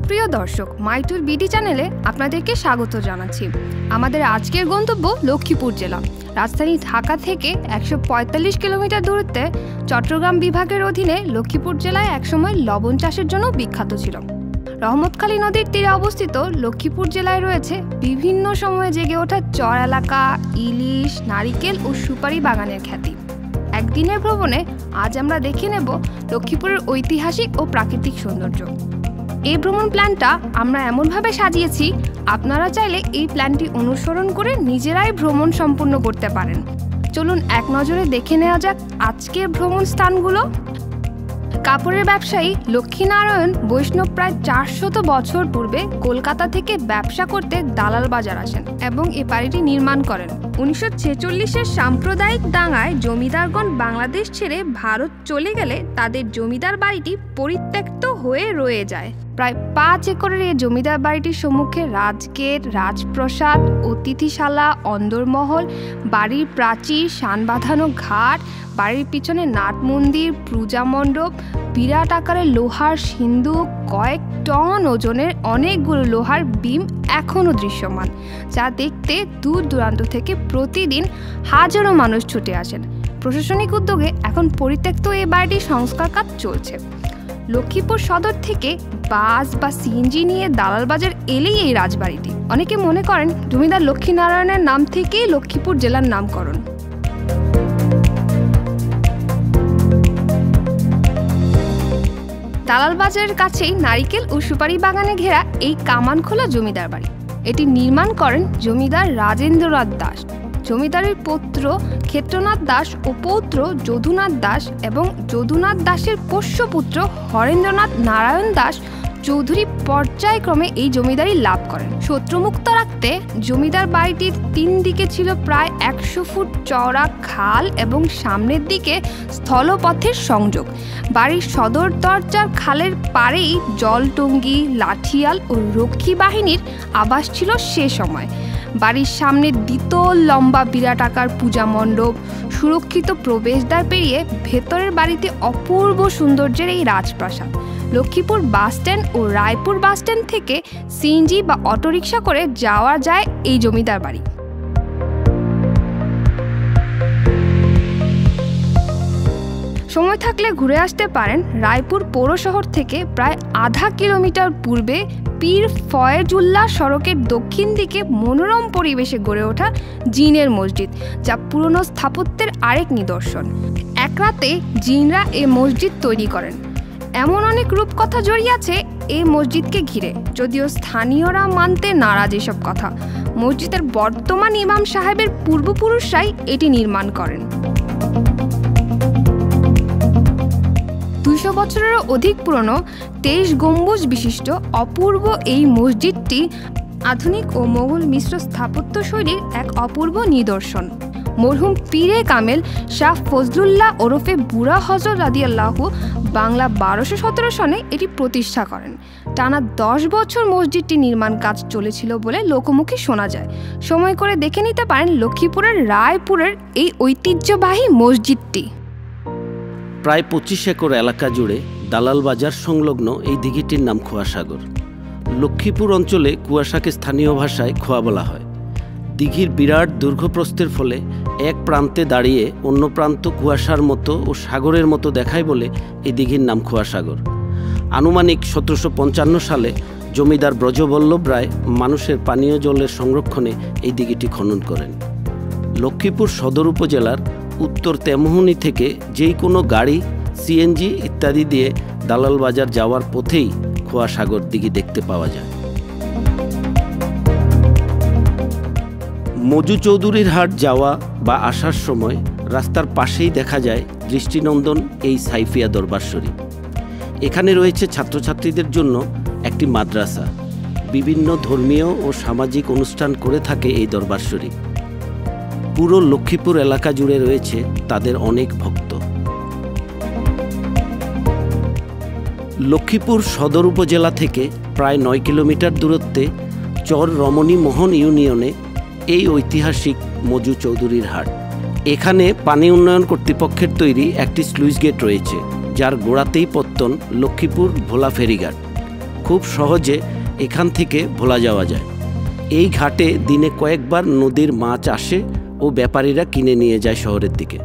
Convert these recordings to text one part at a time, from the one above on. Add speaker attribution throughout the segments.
Speaker 1: সুপ্রিয় দর্শক, মাইটুর বিডি চ্যানেলে আপনাদেরকে স্বাগত জানাচ্ছি। আমাদের আজকের গন্তব্য লক্ষ্মীপুর জেলা। রাজধানী ঢাকা থেকে ১৪৫ কিলোমিটার দূরত্বে চট্টগ্রাম বিভাগের অধীনে লক্ষ্মীপুর জেলায় একসময় লবণ চাষের জন্য বিখ্যাত ছিল। রহমতখালী নদীর তীরে অবস্থিত লক্ষ্মীপুর জেলায় রয়েছে বিভিন্ন সময়ে জেগে ওঠা চর এলাকা, ইলিশ, নারিকেল ও সুপারি বাগানের খ্যাতি। একদিনের ভ্রমণে আজ আমরা দেখে নেব লক্ষ্মীপুরের ঐতিহাসিক ও প্রাকৃতিক সৌন্দর্য। এই ভ্রমণ প্ল্যানটা আমরা এমনভাবে সাজিয়েছি, আপনারা চাইলে এই প্ল্যানটি অনুসরণ করে নিজেরাই ভ্রমণ সম্পূর্ণ করতে পারেন। চলুন এক নজরে দেখে নেওয়া যাক আজকের ভ্রমণ স্থানগুলো। কাপড়ের ব্যবসায়ী লক্ষ্মীনারায়ণ বৈষ্ণব প্রায় ৪০০ বছর পূর্বে কলকাতা থেকে ব্যবসা করতে দালাল বাজার আসেন এবং এ বাড়িটি নির্মাণ করেন। ১৯৪৬-এর সাম্প্রদায়িক দাঙ্গায় জমিদারগণ বাংলাদেশ ছেড়ে ভারত চলে গেলে তাদের জমিদার বাড়িটি পরিত্যক্ত হয়ে রয়ে যায়। প্রায় ৫ একরের এই জমিদার বাড়িটির সম্মুখে রাজগেট, রাজপ্রসাদ, অতিথিশালা, অন্দরমহল, বাড়ির প্রাচীর, শান বাঁধানো ঘাট, বাড়ির পিছনে নাট মন্দির, পূজা মণ্ডপ, বিরাট আকারের লোহার সিন্দুক, কয়েক টন ওজনের অনেকগুলো লোহার বিম এখনও দৃশ্যমান, যা দেখতে দূর দূরান্ত থেকে প্রতিদিন হাজারো মানুষ ছুটে আসেন। প্রশাসনিক উদ্যোগে এখন পরিত্যক্ত এই বাড়িটির সংস্কার কাজ চলছে। লক্ষ্মীপুর সদর থেকে বাস বা সিএনজি নিয়ে দালাল বাজার এলেই এই রাজবাড়িটি। অনেকে মনে করেন জমিদার লক্ষ্মীনারায়ণের নাম থেকেই লক্ষ্মীপুর জেলার নামকরণ। দালাল বাজারের কাছেই নারিকেল ও সুপারি বাগানে ঘেরা এই কামানখোলা জমিদার বাড়ি। এটি নির্মাণ করেন জমিদার রাজেন্দ্রনাথ দাস। জমিদারের পুত্র ক্ষেত্রনাথ দাস ও পৌত্র যদুনাথ দাস এবং যদুনাথ দাসের পোষ্যপুত্র হরেন্দ্রনাথ নারায়ণ দাস চৌধুরী পর্যায়ক্রমে এই জমিদারি লাভ করেন। শত্রুমুক্ত রাখতে জমিদার বাড়িটির ৩ দিকে ছিল প্রায় ১০০ ফুট চওড়া খাল এবং সামনের দিকে স্থলপথের সংযোগ। বাড়ির সদর দরজার খালের পাড়েই জলটঙ্গি, লাঠিয়াল ও রক্ষী বাহিনীর আবাস ছিল সে সময়। বাড়ির সামনে দ্বিতল লম্বা বিরাট আকার পূজা মণ্ডপ, সুরক্ষিত প্রবেশদ্বার পেরিয়ে ভেতরের বাড়িতে অপূর্ব সৌন্দর্যের এই রাজপ্রাসাদ। লক্ষ্মীপুর বাসস্ট্যান্ড ও রায়পুর বাসস্ট্যান্ড থেকে সিএনজি বা অটোরিকশা করে যাওয়া যায় এই জমিদার বাড়ি। সময় থাকলে ঘুরে আসতে পারেন রায়পুর পৌর শহর থেকে প্রায় আধা কিলোমিটার পূর্বে পীর ফয়েজুল্লাহ সড়কের দক্ষিণ দিকে মনোরম পরিবেশে গড়ে ওঠা জিনের মসজিদ, যা পুরনো স্থাপত্যের আরেক নিদর্শন। এক রাতে জিনরা এই মসজিদ তৈরি করেন, এমন অনেক রূপকথা জড়িয়ে আছে এই মসজিদকে ঘিরে, যদিও স্থানীয়রা মানতে নারাজ এসব কথা। মসজিদের বর্তমান ইমাম সাহেবের পূর্বপুরুষরাই এটি নির্মাণ করেন। ২০০ বছরেরও অধিক পুরনো ২৩ গম্বুজ বিশিষ্ট অপূর্ব এই মসজিদটি আধুনিক ও মোগল মিশ্র স্থাপত্য শৈলীর এক অপূর্ব নিদর্শন। মরহুম পীরে কামেল শাহ ফজলুল্লাহ ওরফে বুড়া হজরত রাদিয়াল্লাহু বাংলা ১২১৭ সনে এটি প্রতিষ্ঠা করেন। টানা ১০ বছর মসজিদটি নির্মাণ কাজ চলেছিল বলে লোকমুখে শোনা যায়। সময় করে দেখে নিতে পারেন লক্ষ্মীপুরের রায়পুরের এই ঐতিহ্যবাহী মসজিদটি।
Speaker 2: প্রায় ২৫ একর এলাকা জুড়ে দালাল বাজার সংলগ্ন এই দিঘিটির নাম খোয়াসাগর। লক্ষ্মীপুর অঞ্চলে কুয়াশাকে স্থানীয় ভাষায় খোয়া বলা হয়। দিঘির বিরাট দীর্ঘপ্রস্থের ফলে এক প্রান্তে দাঁড়িয়ে অন্য প্রান্ত কুয়াশার মতো ও সাগরের মতো দেখায় বলে এই দিঘির নাম খোয়াসাগর। আনুমানিক ১৭৫৫ সালে জমিদার ব্রজবল্লভ রায় মানুষের পানীয় জলের সংরক্ষণে এই দিঘিটি খনন করেন। লক্ষ্মীপুর সদর উপজেলার উত্তর তেমুহনী থেকে যেই কোনো গাড়ি, সিএনজি ইত্যাদি দিয়ে দালাল বাজার যাওয়ার পথেই খোয়াসাগর দিঘি দেখতে পাওয়া যায়। মজু চৌধুরীর হাট যাওয়া বা আসার সময় রাস্তার পাশেই দেখা যায় দৃষ্টিনন্দন এই সাইফিয়া দরবার শরীফ। এখানে রয়েছে ছাত্রছাত্রীদের জন্য একটি মাদ্রাসা। বিভিন্ন ধর্মীয় ও সামাজিক অনুষ্ঠান করে থাকে এই দরবার শরীফ। পুরো লক্ষ্মীপুর এলাকা জুড়ে রয়েছে তাদের অনেক ভক্ত। লক্ষ্মীপুর সদর উপজেলা থেকে প্রায় ৯ কিলোমিটার দূরত্বে চর রমণী মোহন ইউনিয়নে এই ঐতিহাসিক মজু চৌধুরীর হাট। এখানে পানি উন্নয়ন কর্তৃপক্ষের তৈরি একটি স্লুইস গেট রয়েছে, যার গোড়াতেই পত্তন লক্ষ্মীপুর ভোলা ফেরিঘাট। খুব সহজে এখান থেকে ভোলা যাওয়া যায়। এই ঘাটে দিনে কয়েকবার নদীর মাছ আসে ও ব্যাপারীরা কিনে নিয়ে যায় শহরের দিকে।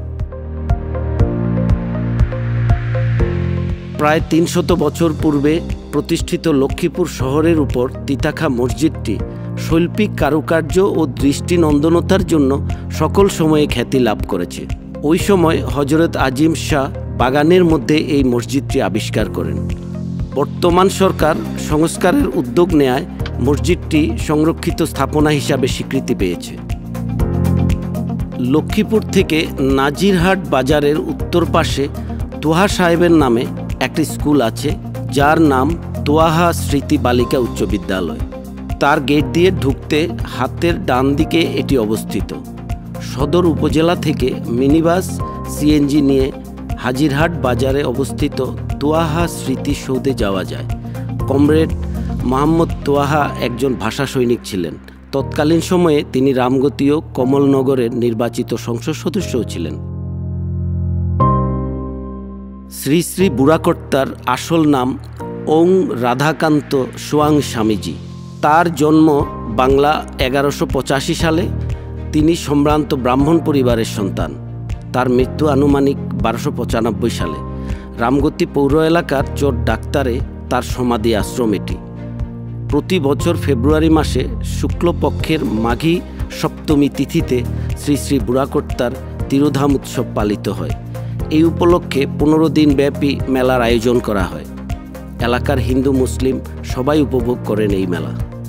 Speaker 2: প্রায় ৩০০ বছর পূর্বে প্রতিষ্ঠিত লক্ষ্মীপুর শহরের উপর তিতাখা মসজিদটি শৈল্পিক কারুকার্য ও দৃষ্টিনন্দনতার জন্য সকল সময়ে খ্যাতি লাভ করেছে। ওই সময় হযরত আজিম শাহ বাগানের মধ্যে এই মসজিদটি আবিষ্কার করেন। বর্তমান সরকার সংস্কারের উদ্যোগ নেয় মসজিদটি সংরক্ষিত স্থাপনা হিসাবে স্বীকৃতি পেয়েছে। লক্ষ্মীপুর থেকে নাজিরহাট বাজারের উত্তর পাশে তোহা সাহেবের নামে একটি স্কুল আছে, যার নাম তোয়াহা স্মৃতি বালিকা উচ্চ বিদ্যালয়। তার গেট দিয়ে ঢুকতে হাতের ডান দিকে এটি অবস্থিত। সদর উপজেলা থেকে মিনিবাস সিএনজি নিয়ে হাজিরহাট বাজারে অবস্থিত তোয়াহা স্মৃতিসৌধে যাওয়া যায়। কমরেড মোহাম্মদ তোয়াহা একজন ভাষা সৈনিক ছিলেন। তৎকালীন সময়ে তিনি রামগতি ও কমলনগরের নির্বাচিত সংসদ সদস্যও ছিলেন। শ্রী শ্রী বুড়াকর্তার আসল নাম ওং রাধাকান্ত সোয়াং স্বামীজি। তার জন্ম বাংলা 1185 সালে। তিনি সম্ভ্রান্ত ব্রাহ্মণ পরিবারের সন্তান। তার মৃত্যু আনুমানিক 1295 সালে। রামগতি পৌর এলাকার চর ডাক্তারে তার সমাধি আশ্রম এটি। প্রতি বছর ফেব্রুয়ারি মাসে শুক্লপক্ষের মাঘী সপ্তমী তিথিতে শ্রী শ্রী বুড়াকর্তার তিরোধাম উৎসব পালিত হয়। এই উপলক্ষে 15 দিন ব্যাপী মেলার আয়োজন করা হয়। এলাকার হিন্দু মুসলিম সবাই উপভোগ করেন এই মেলা।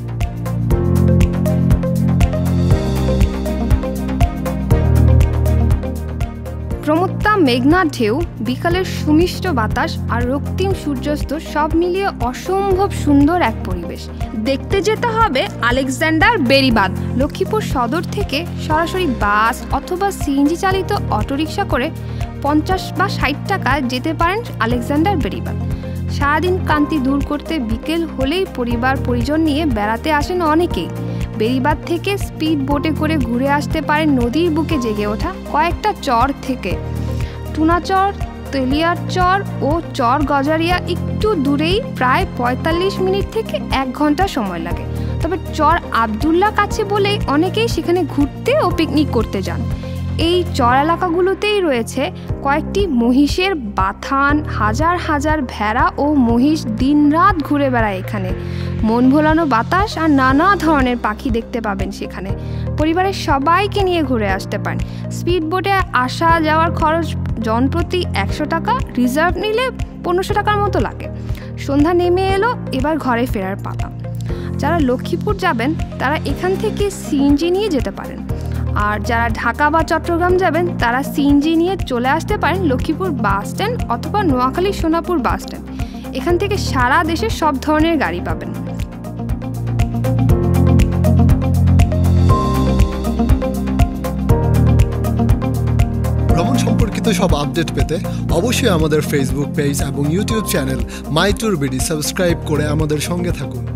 Speaker 1: প্রমত্তা মেঘনার ঢেউ, বিকালের সুমিষ্ট বাতাস আর রক্তিম সূর্যাস্ত সব মিলিয়ে অসম্ভব সুন্দর এক পরিবেশ। দেখতে যেতে হবে আলেকজান্ডার বেড়িবাঁধ। লক্ষ্মীপুর সদর থেকে সরাসরি বাস অথবা সিএনজি চালিত অটোরিকশা করে 50 বা 60 টাকায় যেতে পারেন আলেকজান্ডার বেড়িবাঁধ। সারাদিন ক্লান্তি দূর করতে বিকেল হলেই পরিবার পরিজন নিয়ে বেড়াতে আসেন অনেকেই। বেড়িবাঁধ থেকে স্পিড বোটে করে ঘুরে আসতে পারেন নদীর বুকে জেগে ওঠা কয়েকটা চর থেকে। টুনাচর, তেলিয়ার চর ও চর গজারিয়া একটু দূরেই প্রায় 45 মিনিট থেকে 1 ঘন্টা সময় লাগে। তবে চর আবদুল্লাহ কাছে বলেই অনেকেই সেখানে ঘুরতে ও পিকনিক করতে যান। এই চর এলাকাগুলোতেই রয়েছে কয়েকটি মহিষের বাথান, হাজার হাজার ভেড়া ও মহিষ দিনরাত ঘুরে বেড়ায় এখানে। মন ভোলানো বাতাস আর নানা ধরনের পাখি দেখতে পাবেন সেখানে। পরিবারের সবাইকে নিয়ে ঘুরে আসতে পারেন। স্পিড বোটে আসা যাওয়ার খরচ জনপ্রতি 100 টাকা, রিজার্ভ নিলে 1500 টাকার মতো লাগে। সন্ধ্যা নেমে এলো, এবার ঘরে ফেরার পালা। যারা লক্ষ্মীপুর যাবেন তারা এখান থেকে সিএনজি নিয়ে যেতে পারেন। আর যারা ঢাকা বা চট্টগ্রাম যাবেন তারা সিএনজি নিয়ে চলে আসতে পারেন লক্ষ্মীপুর বাস স্ট্যান্ড অথবা নোয়াখালী সোনাপুর বাস স্ট্যান্ড। এখান থেকে সারা দেশের সব ধরনের গাড়ি পাবেন।
Speaker 3: ভ্রমণ সম্পর্কিত সব আপডেট পেতে অবশ্যই আমাদের ফেসবুক পেজ এবং YouTube channel my tour BD subscribe করে আমাদের সঙ্গে থাকুন।